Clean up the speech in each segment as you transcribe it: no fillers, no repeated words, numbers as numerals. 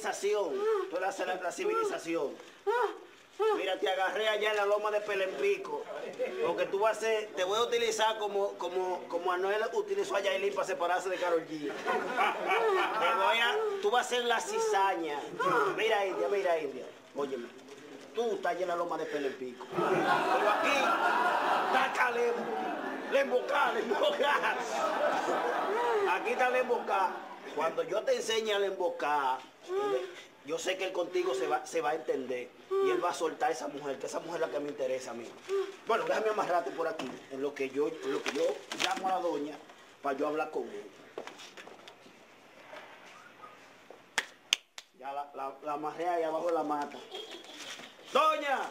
civilización. Tú eres la civilización. Mira, te agarré allá en la loma de Pelempico. Porque tú vas a ser, te voy a utilizar como Anuel utilizó a Yailin para separarse de Karol G. Tú vas a ser la cizaña. Mira, India. Óyeme, tú estás allá en la loma de Pelempico. Pero aquí está Calemo. Lembocar. Aquí está Lembocar. Cuando yo te enseñe a Lembocar, yo sé que él contigo se va a entender. Y él va a soltar a esa mujer, que esa mujer es la que me interesa a mí. Bueno, déjame amarrarte por aquí, en lo que yo llamo a la doña, para yo hablar con él. Ya la amarré ahí abajo de la mata. ¡Doña!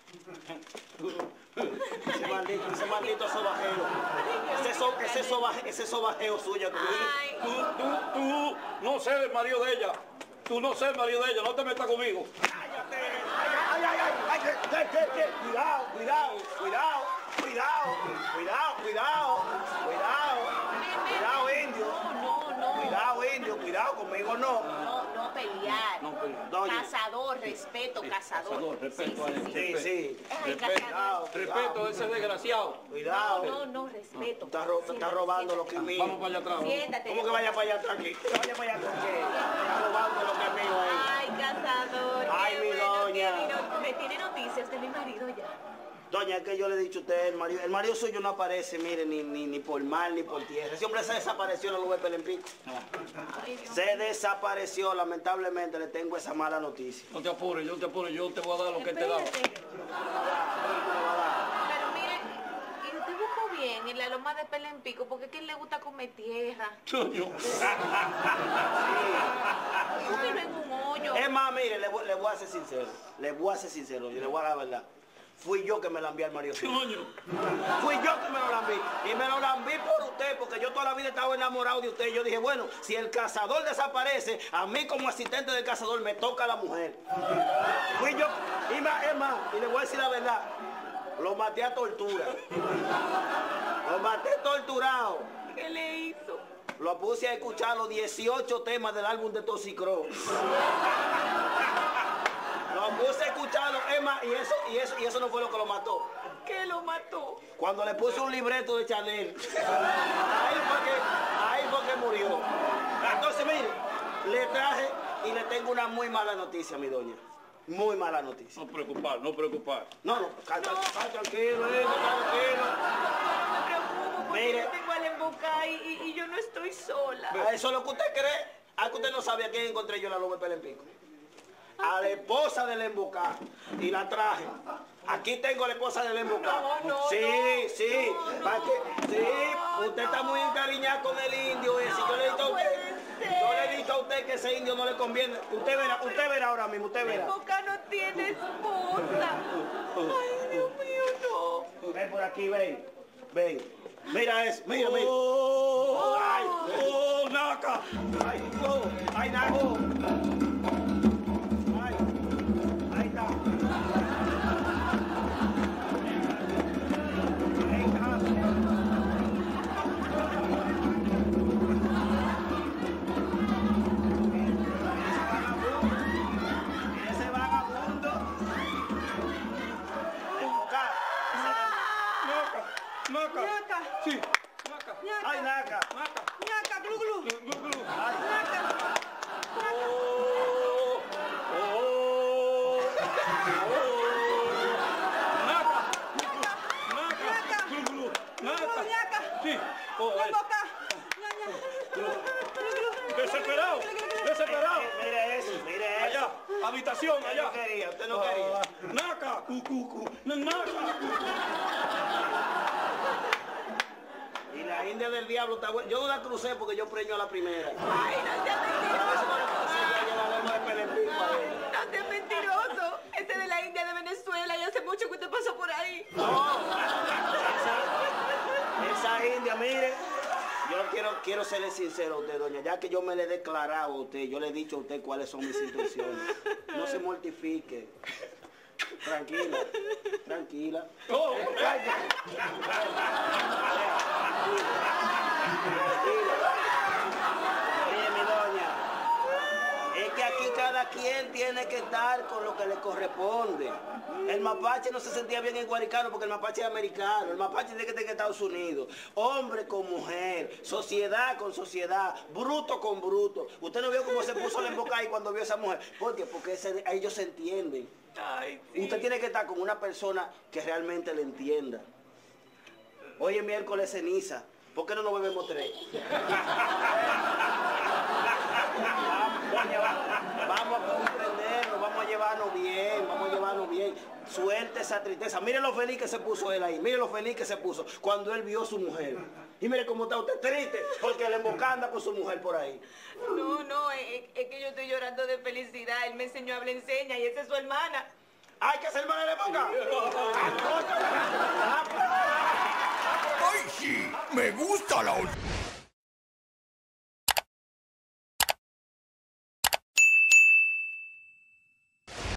Ese maldito sobajeo. Ese sobajeo suyo. Tú no sé el marido de ella. Tú no sé el marido de ella. No te metas conmigo. ¡Cállate! ¡Ay! Cuidado, indio. No. Cuidado, conmigo no. No pelear. Doña. Cazador, respeto, cazador. Respeto a él. Sí. Respeto a ese desgraciado. Cuidado. No, respeto. Está robando lo que es mío. Vamos para allá atrás. Siéntate. ¿Cómo que vaya para allá atrás aquí? ¿Que vaya para allá atrás qué? Está robando lo que es mío ahí. Ay, cazador. Ay, qué mi bueno doña. que me tiene noticias de mi marido ya. Doña, es que yo le he dicho a usted, el marido suyo no aparece, mire, ni por mar ni por tierra. Ese hombre se desapareció en la nube de Pelempico. Ay, Dios. Se desapareció, lamentablemente le tengo esa mala noticia. No te apures, yo te voy a dar lo que él te daba. Espérate. Pero mire, y usted buscó bien en la loma de Pelempico, porque es que a él le gusta comer tierra. Coño. Yo vivo en un hoyo. Es más, mire, le voy a ser sincero. Y le voy a dar la verdad. Fui yo que me la envié al marido suyo. Coño. Fui yo que me lo lambí. Y me lo lambí por usted, porque yo toda la vida estaba enamorado de usted. Yo dije, bueno, si el cazador desaparece, a mí como asistente del cazador me toca la mujer. Fui yo. Es más, y le voy a decir la verdad. Lo maté a tortura. Lo maté torturado. ¿Qué le hizo? Lo puse a escuchar los 18 temas del álbum de Toxicro. Lo puse a escucharlo, Emma, y eso no fue lo que lo mató. ¿Qué lo mató? Cuando le puse un libreto de Chanel, ahí fue que murió. Entonces, mire, le traje y le tengo una muy mala noticia, mi doña. Muy mala noticia. No preocupar. No, tranquilo, tranquilo. No me preocupo porque Mire. yo tengo al embocar y yo no estoy sola. Eso es lo que usted cree. Ah, que usted no sabe a quién encontré yo en la loma de Pelempico. A la esposa del embocado. Y la traje. Aquí tengo a la esposa del embocado. Sí. Usted está muy encariñada con el indio ese. Yo le he dicho a usted que ese indio no le conviene. Usted verá ahora mismo, usted verá. Embocar no tiene esposa. Ay, Dios mío, no. Ven por aquí, ven. Mira eso, mira. ¡Oh, Naca! Ay, Naco. Ahí está. Ese vagabundo. Naca. Ñaca. Sí. Naca. Ay, Naca. Ñaca, glu, glu. Ay. Ñaca. Ñaca. Sí. Embocar. Desesperado. Mire eso. Allá. Habitación, allá. Usted no quería. Naca. Naca. Y la India del diablo está buena. Yo no la crucé porque yo preño a la primera. Ay, no seas mentiroso. No seas mentiroso. Ese de la India de Venezuela y hace mucho que usted pasó por ahí. No. Esa India, mire. Yo quiero serle sincero a usted, doña. Ya que yo me le he declarado a usted, yo le he dicho a usted cuáles son mis intenciones. No se mortifique. Tranquila. Oh. Mire, mi doña, es que aquí cada quien tiene que estar con lo que le corresponde. El mapache no se sentía bien en Guaricano porque el mapache es americano. El mapache tiene que estar en Estados Unidos. Hombre con mujer, sociedad con sociedad, bruto con bruto. Usted no vio cómo se puso la boca ahí cuando vio a esa mujer. ¿Por qué? Porque ellos se entienden. Ay, sí. Usted tiene que estar con una persona que realmente le entienda. Hoy es miércoles ceniza. ¿Por qué no nos bebemos 3? Vamos a comprendernos, vamos a llevarnos bien, Suelte esa tristeza. Mire lo feliz que se puso él ahí, mire lo feliz que se puso cuando él vio a su mujer. Y mire cómo está usted triste, porque le embocanda con su mujer por ahí. No, es que yo estoy llorando de felicidad. Él me enseñó a hablar enseña y esa es su hermana. ¡Ay, que es hermana de boca! ¡Ay, sí! ¡Me gusta la...